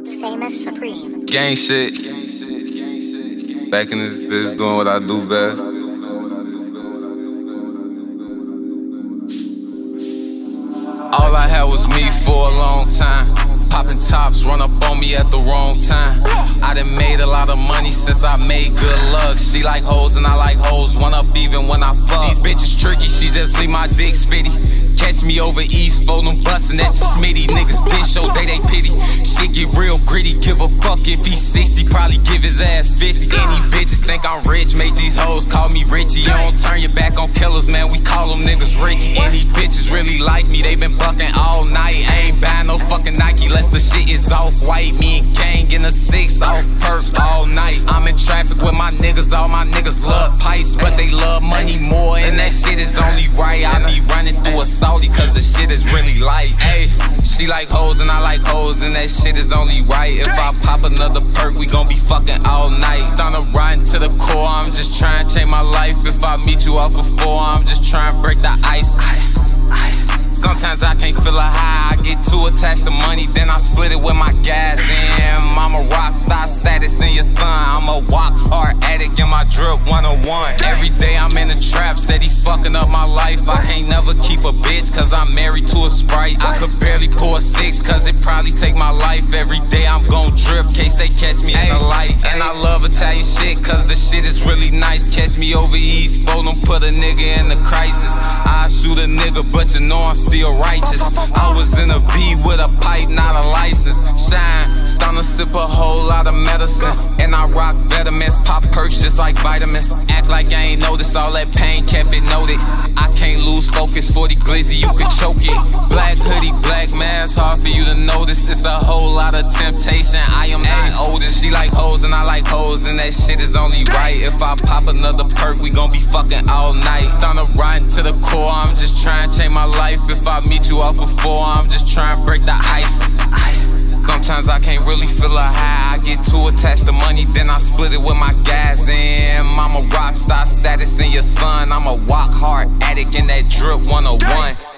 World's famous Supreme. Gang shit. Back in this bitch doing what I do best. All I had was me for a long time. Popping tops, run up on me at the wrong time. I done made a lot of money since I made good luck. She like hoes and I like hoes, one up even when I fuck. These bitches tricky, she just leave my dick spitty. Catch me over east, folding bustin' at your smitty. Niggas dish show they pity. Shit get real gritty, give a fuck if he's 60, probably give his ass 50. Any bitches think I'm rich, make these hoes call me Richie. You don't turn your back on killers, man, we call them niggas Ricky. Any bitches really like me, they been bucking all night. I ain't buying no fucking Nike unless the shit is off-white. Me and gang in a 6 off perk all night. I'm in traffic with my niggas, all my niggas love pipes, but they love money more, and that shit is only right. I be running through a Saudi cause the shit is really light. Ayy, she like hoes and I like hoes, and that shit is only right. If I pop another perk, we gon' be fucking all night. Stunner riding to the core, I'm just trying to change my life. If I meet you off of 4, I'm just trying to break the ice. Sometimes I can't feel a high, I get too attached to money, then I split it with my guys. And I'm a rock star status in your son. I'm a walk hard addict in my drip 101. Every day I'm in the trap, steady fucking up my life. I can't never keep a bitch cause I'm married to a Sprite. I could barely pour a 6 cause it probably take my life. Every day I'm gon' drip case they catch me in the light. And I love Italian shit cause the shit is really nice. Catch me over east, fold them, put a nigga in the crisis. I shoot a nigga but you know I'm still righteous. I was in a V with a pipe, not a license. Shine, stunner, sip a whole lot of medicine. And I rock vitamins, pop perks just like vitamins. Act like I ain't noticed, all that pain kept it noted. I can't lose focus, 40 glizzy, you could choke it. Black hoodie, black mask, hard for you to notice. It's a whole lot of temptation, I am not oldest. She like hoes and I like hoes, and that shit is only right. If I pop another perk, we gon' be fucking all night. Stunner riding to the core, I'm just trying to change my life. If I meet you off of 4, I'm just trying to break the ice. Sometimes I can't really feel a high, I get too attached to money, then I split it with my guys. And I'm a rock star status in your son. I'm a walk hard addict in that drip 101.